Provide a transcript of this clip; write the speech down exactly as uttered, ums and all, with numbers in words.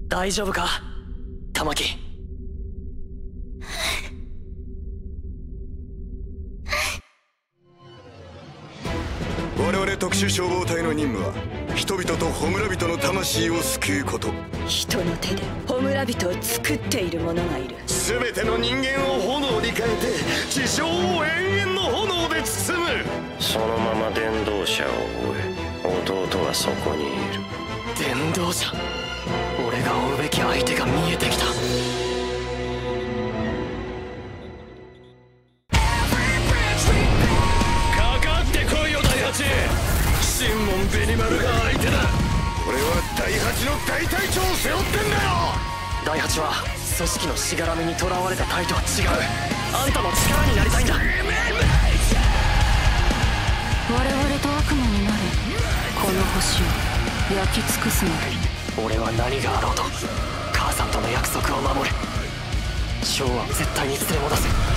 大丈夫か玉木。 我々特殊消防隊の任務は人々と焔人の魂を救うこと。 人の手で焔人を作っている者がいる。 全ての人間を炎に変えて地上を永遠の炎で包む。 そのまま伝道者を追え。弟はそこにいる。 伝道者。俺が追うべき相手が見えてきた。かかってこいよ大八。シンモン・ベニマルが相手だ。 俺は大八の大隊長を背負ってんだよ。 大八は組織のしがらみにとらわれた隊とは違う。あんたの力になりたいんだ。 我々と悪魔になる。この星を焼き尽くすまで。 俺は何があろうと母さんとの約束を守る。ショーは絶対に連れ戻す。